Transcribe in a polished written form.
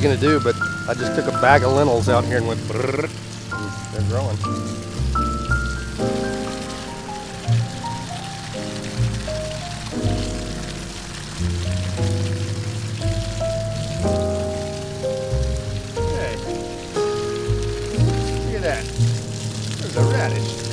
gonna do? But I just took a bag of lentils out here and went brrr, and they're growing. Hey, look at that. There's a radish.